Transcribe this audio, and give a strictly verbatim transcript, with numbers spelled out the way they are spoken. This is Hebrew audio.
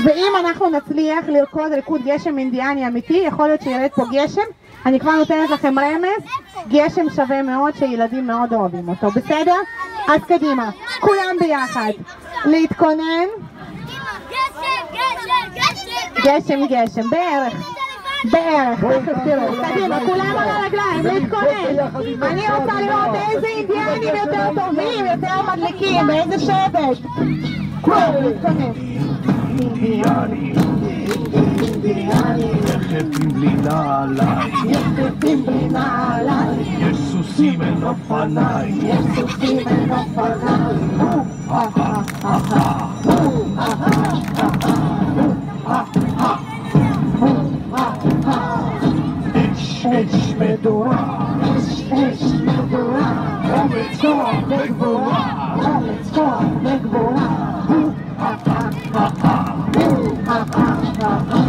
ואם אנחנו נצליח לרקוד ריקוד גשם אינדיאני אמיתי, יכול להיות שירד פה גשם. אני כבר נותנת לכם רמז, גשם שווה מאוד שילדים מאוד אוהבים אותו, בסדר? אז קדימה, כולם ביחד, להתכונן. גשם גשם, בערך, בערך, קדימה, כולם על הרגליים, להתכונן. אני רוצה לראות איזה אינדיאנים יותר טובים, יותר מדליקים, באיזה שבט. כולם להתכונן. אינדיאני, אינדיאני, יחפים בלי נעליים, יחפים בלי נעליים, יש סוסים אין אופניים, יש סוסים אין אופניים. אש אש מדורה, אש אש מדורה, אומץ כוח וגבורה, אומץ כוח וגבורה.